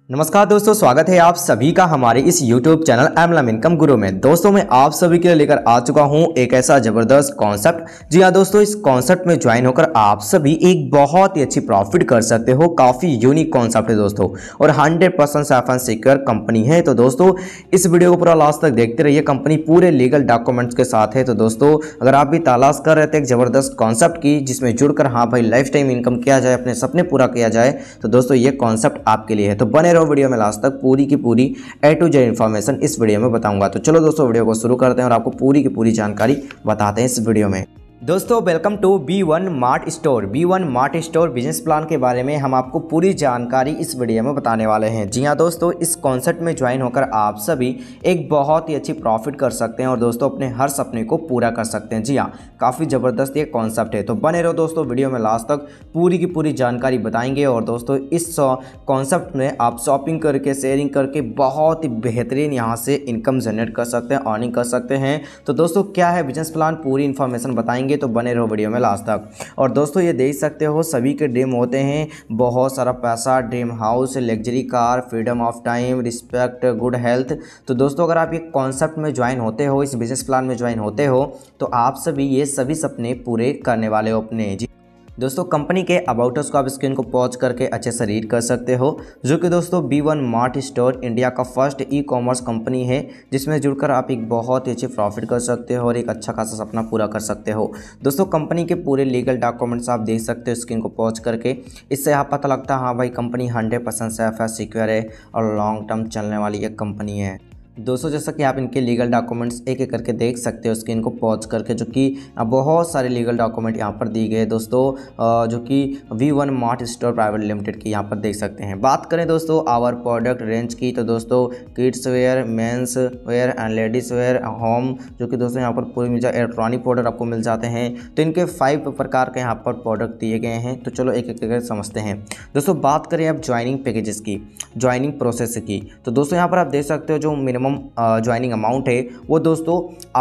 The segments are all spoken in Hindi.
नमस्कार दोस्तों, स्वागत है आप सभी का हमारे इस YouTube चैनल एमएलएम इनकम गुरु में। दोस्तों मैं आप सभी के लिए लेकर आ चुका हूं एक ऐसा जबरदस्त कॉन्सेप्ट। जी हाँ दोस्तों, इस कॉन्सेप्ट में ज्वाइन होकर आप सभी एक बहुत ही अच्छी प्रॉफिट कर सकते हो। काफ़ी यूनिक कॉन्सेप्ट है दोस्तों और 100% सेफ एंड सिक्योर कंपनी है। तो दोस्तों इस वीडियो को पूरा लास्ट तक देखते रहिए। कंपनी पूरे लीगल डॉक्यूमेंट्स के साथ है। तो दोस्तों अगर आप भी तलाश कर रहे थे एक जबरदस्त कॉन्सेप्ट की जिसमें जुड़कर हाँ भाई लाइफ टाइम इनकम किया जाए, अपने सपने पूरा किया जाए, तो दोस्तों ये कॉन्सेप्ट आपके लिए है। तो बने रहो वीडियो में लास्ट तक, पूरी की पूरी A to Z इन्फॉर्मेशन इस वीडियो में बताऊंगा। तो चलो दोस्तों वीडियो को शुरू करते हैं और आपको पूरी की पूरी जानकारी बताते हैं इस वीडियो में। दोस्तों welcome to B1 mart store. B1 mart store business plan के बारे में हम आपको पूरी जानकारी इस वीडियो में बताने वाले हैं। जी हाँ दोस्तों, इस कॉन्सेप्ट में ज्वाइन होकर आप सभी एक बहुत ही अच्छी प्रॉफिट कर सकते हैं और दोस्तों अपने हर सपने को पूरा कर सकते हैं। जी हाँ, काफ़ी ज़बरदस्त ये कॉन्सेप्ट है। तो बने रहो दोस्तों वीडियो में लास्ट तक, पूरी की पूरी जानकारी बताएंगे। और दोस्तों इस कॉन्सेप्ट में आप शॉपिंग करके, शेयरिंग करके बहुत ही बेहतरीन यहाँ से इनकम जनरेट कर सकते हैं, अर्निंग कर सकते हैं। तो दोस्तों क्या है बिजनेस प्लान, पूरी इन्फॉर्मेशन बताएंगे। तो बने रहो वीडियो में लास्ट तक। और दोस्तों ये देख सकते हो सभी के ड्रीम होते हैं बहुत सारा पैसा, dream house, luxury car, freedom of time, respect, good health. तो दोस्तों अगर आप ये कॉन्सेप्ट में ज्वाइन होते हो, इस बिजनेस प्लान में ज्वाइन होते हो, तो आप सभी ये सभी सपने पूरे करने वाले हो अपने। दोस्तों कंपनी के अबाउट अस को आप स्क्रीन को पॉज करके अच्छे से रीड कर सकते हो, जो कि दोस्तों B1 मार्ट स्टोर इंडिया का फर्स्ट ई कॉमर्स कंपनी है जिसमें जुड़कर आप एक बहुत ही अच्छी प्रॉफिट कर सकते हो और एक अच्छा खासा सपना पूरा कर सकते हो। दोस्तों कंपनी के पूरे लीगल डॉक्यूमेंट्स आप देख सकते हो स्क्रीन को पॉज करके। इससे आप पता लगता है हाँ भाई कंपनी 100% सेफ है, सिक्योर है और लॉन्ग टर्म चलने वाली एक कंपनी है। दोस्तों जैसा कि आप इनके लीगल डॉक्यूमेंट्स एक एक करके देख सकते हो स्क्रीन को पॉज करके, जो कि बहुत सारे लीगल डॉक्यूमेंट यहाँ पर दिए गए दोस्तों, जो कि B1 mart store private limited की यहाँ पर देख सकते हैं। बात करें दोस्तों आवर प्रोडक्ट रेंज की, तो दोस्तों kids wear, men's wear and ladies wear, home, जो कि दोस्तों यहाँ पर पूरी मिल जाए, इलेक्ट्रॉनिक प्रोडक्ट आपको मिल जाते हैं। तो इनके 5 प्रकार के यहाँ पर प्रोडक्ट दिए गए हैं। तो चलो एक एक करके समझते हैं। दोस्तों बात करें अब ज्वाइनिंग पैकेजेस की, ज्वाइनिंग प्रोसेस की, तो दोस्तों यहाँ पर आप देख सकते हो जो मिनिमम ज्वाइनिंग अमाउंट है वो दोस्तों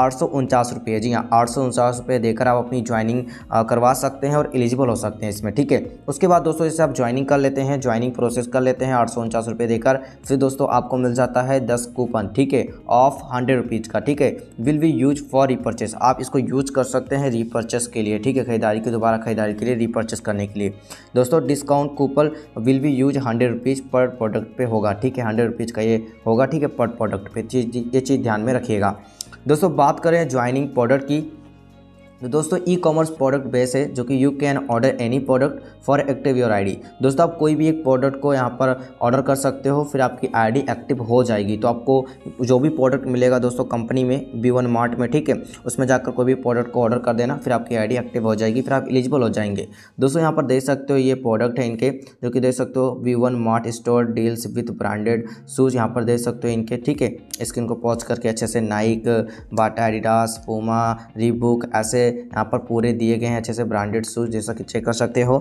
849 रुपये। जी हाँ, 849 रुपये देकर आप अपनी ज्वाइनिंग करवा सकते हैं और एलिजिबल हो सकते हैं इसमें। ठीक है, उसके बाद दोस्तों जैसे आप ज्वाइनिंग कर लेते हैं, ज्वाइनिंग प्रोसेस कर लेते हैं 849 रुपये देकर, फिर दोस्तों आपको मिल जाता है 10 कूपन, ठीक है, ऑफ 100 रुपीज़ का। ठीक है, will be use for repurchase, आप इसको यूज कर सकते हैं रीपर्चेस के लिए। ठीक है, खरीदारी की, दोबारा खरीदारी के लिए, रीपर्चेस करने के लिए। दोस्तों discount coupon will be use 100 rupees पर प्रोडक्ट पे होगा। ठीक है, 100 रुपीज़ का ये होगा। ठीक है, पर प्रोडक्ट पे ये चीज़ ध्यान में रखिएगा। दोस्तों बात करें ज्वाइनिंग प्रोडक्ट की, तो दोस्तों ई कॉमर्स प्रोडक्ट बेस है, जो कि you can order any product for active your ID. दोस्तों आप कोई भी एक प्रोडक्ट को यहाँ पर ऑर्डर कर सकते हो, फिर आपकी आईडी एक्टिव हो जाएगी। तो आपको जो भी प्रोडक्ट मिलेगा दोस्तों कंपनी में B1 मार्ट में, ठीक है, उसमें जाकर कोई भी प्रोडक्ट को ऑर्डर कर देना, फिर आपकी आईडी एक्टिव हो जाएगी, फिर आप एलिजिबल हो जाएंगे। दोस्तों यहाँ पर देख सकते हो ये प्रोडक्ट है इनके, जो कि देख सकते हो B1 mart store deals with branded shoes, यहाँ पर देख सकते हो इनके। ठीक है, स्क्रीन को पॉज करके अच्छे से Nike, Bata, Adidas, Puma, Reebok, ऐसे यहाँ पर पूरे दिए गए हैं अच्छे से ब्रांडेड शूज़, जैसा कि चेक कर सकते हो।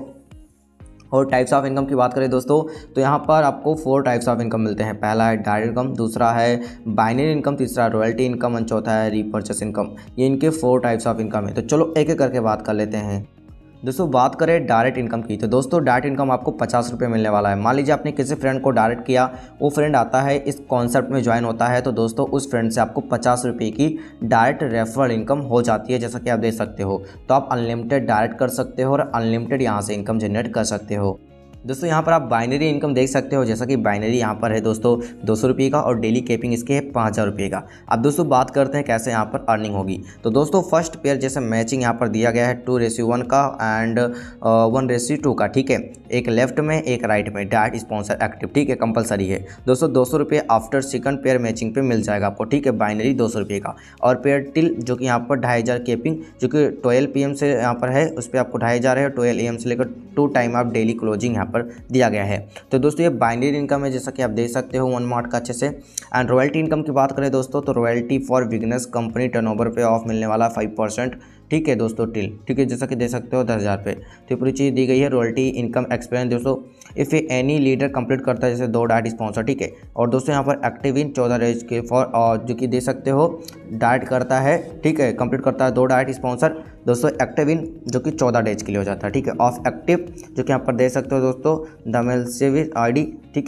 और टाइप्स ऑफ इनकम की बात करें दोस्तों, तो यहाँ पर आपको 4 टाइप्स ऑफ इनकम मिलते हैं। पहला है डायरेक्ट इनकम, दूसरा है बाइनरी इनकम, तीसरा रॉयल्टी इनकम और चौथा है रीपर्चेस इनकम। ये इनके 4 टाइप्स ऑफ इनकम है। तो चलो एक एक करके बात कर लेते हैं। दोस्तों बात करें डायरेक्ट इनकम की, तो दोस्तों डायरेक्ट इनकम आपको 50 रुपये मिलने वाला है। मान लीजिए आपने किसी फ्रेंड को डायरेक्ट किया, वो फ्रेंड आता है इस कॉन्सेप्ट में ज्वाइन होता है, तो दोस्तों उस फ्रेंड से आपको 50 रुपये की डायरेक्ट रेफरल इनकम हो जाती है, जैसा कि आप देख सकते हो। तो आप अनलिमिटेड डायरेक्ट कर सकते हो और अनलिमिटेड यहाँ से इनकम जनरेट कर सकते हो। दोस्तों यहाँ पर आप बाइनरी इनकम देख सकते हो, जैसा कि बाइनरी यहाँ पर है दोस्तों 200 रुपये का और डेली कैपिंग इसके है 5000 रुपये का। अब दोस्तों बात करते हैं कैसे यहाँ पर अर्निंग होगी। तो दोस्तों फर्स्ट पेयर जैसे मैचिंग यहाँ पर दिया गया है 2:1 का एंड 1:2 का। ठीक है, एक लेफ्ट में एक राइट में, डायरेक्ट स्पॉन्सर एक्टिव। ठीक है, कंपलसरी है दोस्तों। 200 रुपये आफ्टर सेकंड पेयर मैचिंग पे मिल जाएगा आपको। ठीक है, बाइनरी 200 रुपये का। और पेयर टिल जो कि यहाँ पर 2500 कैपिंग, जो कि 12 PM से यहाँ पर है, उस पर आपको 2500 है। 12 AM से लेकर 2 टाइम आप डेली क्लोजिंग यहाँ पर दिया गया है। तो दोस्तों ये बाइनरी इनकम है, जैसा कि आप देख सकते हो 1 मार्ट का अच्छे से। एंड रॉयल्टी इनकम की बात करें दोस्तों, तो royalty for beginners company turnover पे ऑफ मिलने वाला 5%। ठीक है दोस्तों टिल, ठीक है, जैसा कि देख सकते हो 10,000 पे। तो पूरी चीज़ दी गई है। रॉयल्टी इनकम एक्सपीरियंस दोस्तों इफ़ एनी लीडर कंप्लीट करता है जैसे 2 डायरेक्ट स्पॉन्सर। ठीक है, और दोस्तों यहाँ पर एक्टिव इन 14 डेज के फॉर, और जो कि देख सकते हो डायरेक्ट करता है। ठीक है, कंप्लीट करता है 2 डायरेक्ट स्पॉन्सर दोस्तों। एक्टिव इन जो कि 14 डेज के लिए हो जाता है। ठीक है, ऑफ एक्टिव जो कि यहाँ पर देख सकते हो दोस्तों द मेल सेविस आईडी। ठीक है,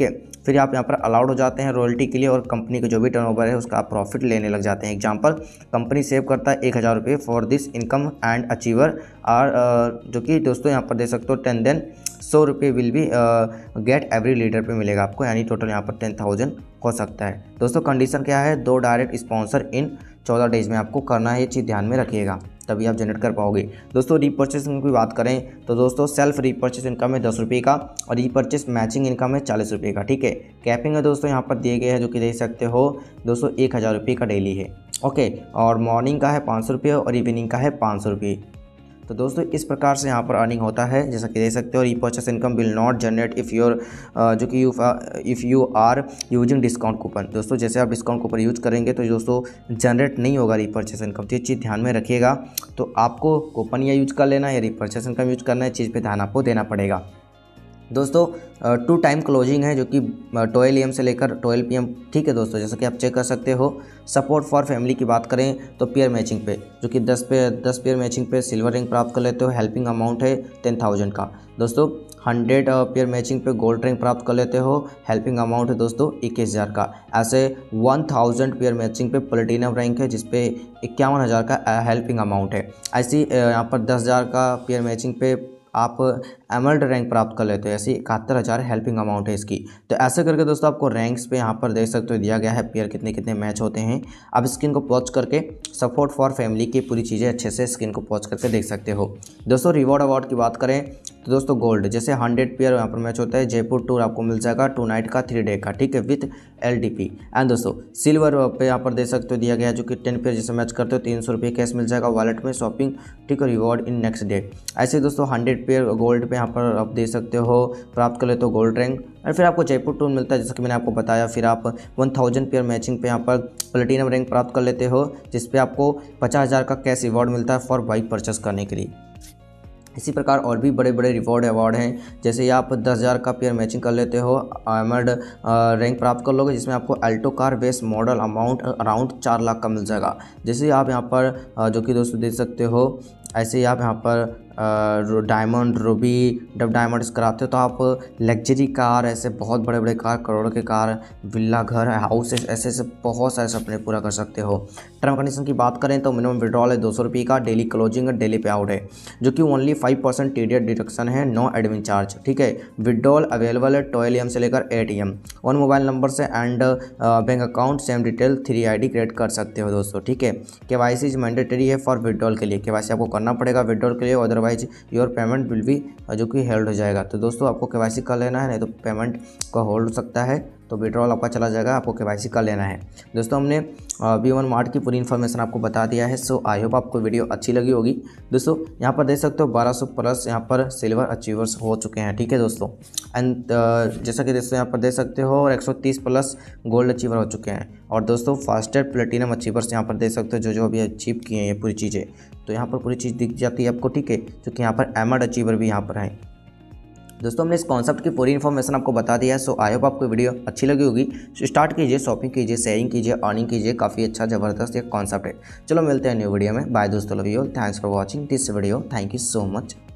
फिर आप यहाँ पर अलाउड हो जाते हैं रॉयल्टी के लिए और कंपनी का जो भी टर्नओवर है उसका आप प्रॉफिट लेने लग जाते हैं। एग्जाम्पल, कंपनी सेव करता है 1000 रुपये for this income and achiever are, जो कि दोस्तों यहाँ पर दे सकते हो 10, देन 100 रुपये will be get every leader पे मिलेगा आपको, यानी टोटल यहाँ पर 10,000 हो सकता है। दोस्तों कंडीशन क्या है, 2 डायरेक्ट स्पॉन्सर इन 14 डेज में आपको करना है, ये चीज़ ध्यान में रखिएगा, तभी आप जनरेट कर पाओगे। दोस्तों रीपर्चेस इनकम की बात करें तो दोस्तों सेल्फ रीपर्चेस इनकम है 10 रुपये का और रीपर्चेस मैचिंग इनकम है 40 रुपये का, ठीक है। कैपिंग है दोस्तों यहाँ पर दिए गए हैं जो कि देख सकते हो दोस्तों 1000 रुपये का डेली है, ओके। और मॉर्निंग का है 500 रुपये और इवनिंग का है 500 रुपये। तो दोस्तों इस प्रकार से यहाँ पर अर्निंग होता है, जैसा कि देख सकते हो। Repurchase income will not generate if your जो कि if you are using discount coupon. दोस्तों जैसे आप डिस्काउंट कूपन यूज करेंगे तो दोस्तों जनरेट नहीं होगा रीपर्चेस इनकम, तो ये चीज़ ध्यान में रखिएगा। तो आपको कूपन या यूज कर लेना है या रीपर्चेस इनकम यूज करना है, चीज़ पर ध्यान आपको देना पड़ेगा। दोस्तों 2 टाइम क्लोजिंग है जो कि 12 AM से लेकर 12 PM, ठीक है दोस्तों, जैसा कि आप चेक कर सकते हो। सपोर्ट फॉर फैमिली की बात करें तो पेयर मैचिंग पे जो कि 10 पेयर मैचिंग पे सिल्वर रैंक प्राप्त कर लेते हो, हेल्पिंग अमाउंट है 10,000 का। दोस्तों 100 पेयर मैचिंग पे गोल्ड रैंक प्राप्त कर लेते हो, हेल्पिंग अमाउंट है दोस्तों 21,000 का। ऐसे 1000 पेयर मैचिंग पे प्लेटिनम रैंक है जिसपे 51,000 का हेल्पिंग अमाउंट है। ऐसी यहाँ पर 10,000 का पेयर मैचिंग पे आप एमर्ल्ड रैंक प्राप्त कर लेते हो, ऐसी 71,000 हेल्पिंग अमाउंट है इसकी। तो ऐसे करके दोस्तों आपको रैंक्स पे यहाँ पर देख सकते हो दिया गया है पेयर कितने कितने मैच होते हैं। आप स्क्रीन को पॉज करके सपोर्ट फॉर फैमिली की पूरी चीज़ें अच्छे से स्क्रीन को पॉज करके देख सकते हो। दोस्तों रिवॉर्ड अवार्ड की बात करें तो दोस्तों गोल्ड जैसे 100 पेयर यहाँ पर मैच होता है, जयपुर टूर आपको मिल जाएगा 2 नाइट का 3 डे का, ठीक है, विथ LDP। एंड दोस्तों सिल्वर पे यहाँ पर देख सकते हो दिया गया है जो कि 10 पेयर जैसे मैच करते हो 300 रुपये कैश मिल जाएगा वॉलेट में, शॉपिंग, ठीक है, रिवॉर्ड इन नेक्स्ट डे। ऐसे दोस्तों 100 पेयर गोल्ड पे यहाँ पर आप देख सकते हो प्राप्त कर लेते हो गोल्ड रैंक, और फिर आपको जयपुर टूर मिलता है जैसा कि मैंने आपको बताया। फिर आप 1000 पेयर मैचिंग पे यहाँ पर प्लेटिनम रैंक प्राप्त कर लेते हो जिस पे आपको 50,000 का कैश रिवॉर्ड मिलता है फॉर बाइक परचेस करने के लिए। इसी प्रकार और भी बड़े बड़े रिवॉर्ड अवार्ड हैं, जैसे आप 10,000 का पेयर मैचिंग कर लेते हो, एमर्ल्ड रैंक प्राप्त कर लोगे जिसमें आपको Alto car base model amount around 4 lakh का मिल जाएगा। जैसे आप यहाँ पर जो कि दोस्तों देख सकते हो, ऐसे ही आप यहाँ पर डायमंड रूबी डब डायमंड्स कराते हो तो आप लग्जरी कार, ऐसे बहुत बड़े बड़े कार, करोड़ों के कार, विला, घर, हाउस, ऐसे ऐसे बहुत सारे सपने पूरा कर सकते हो। टर्म कंडीशन की बात करें तो मिनिमम विड्रॉल है 200 रुपये का, डेली क्लोजिंग है, डेली पे आउट है जो कि ओनली 5% टीडीएस डिडक्शन है, नो एडमिन चार्ज, ठीक है। विड्रॉल अवेलेबल है 12 AM से लेकर 8 AM, 1 मोबाइल नंबर से and bank account same detail 3 ID create कर सकते हो दोस्तों, ठीक है। KYC मैंडेटरी है फॉर विड्रॉल के लिए, KYC आपको करना पड़ेगा विड्रॉल के लिए, otherwise your payment will be जो कि हेल्ड हो जाएगा। तो दोस्तों आपको KYC कर लेना है, नहीं तो पेमेंट का होल्ड हो सकता है, तो विड्रॉल आपका चला जाएगा, आपको KYC कर लेना है। दोस्तों हमने B1 मार्ट की पूरी इन्फॉर्मेशन आपको बता दिया है। सो आई होप आपको वीडियो अच्छी लगी होगी। दोस्तों यहाँ पर देख सकते हो 1200 प्लस यहाँ पर सिल्वर अचीवर्स हो चुके हैं, ठीक है दोस्तों। एंड जैसा कि दोस्तों यहाँ पर देख सकते हो और 130 प्लस गोल्ड अचीवर हो चुके हैं। और दोस्तों फास्टेस्ट प्लेटिनम अचीवर्स यहाँ पर देख सकते हो जो अभी अचीव किए हैं ये पूरी चीज़ें, तो यहाँ पर पूरी चीज़ दिख जाती है आपको, ठीक है, क्योंकि यहाँ पर एमर्ल्ड अचीवर भी यहाँ पर है। दोस्तों हमने इस कॉन्सेप्ट की पूरी इन्फॉर्मेशन आपको बता दिया है। सो आई होप आपको वीडियो अच्छी लगी होगी। सो स्टार्ट कीजिए, शॉपिंग कीजिए, शेयरिंग कीजिए, अर्निंग कीजिए, काफ़ी अच्छा ज़बरदस्त एक कॉन्सेप्ट है। चलो मिलते हैं न्यू वीडियो में। बाय दोस्तों, love you all, thanks for watching this video, thank you so much.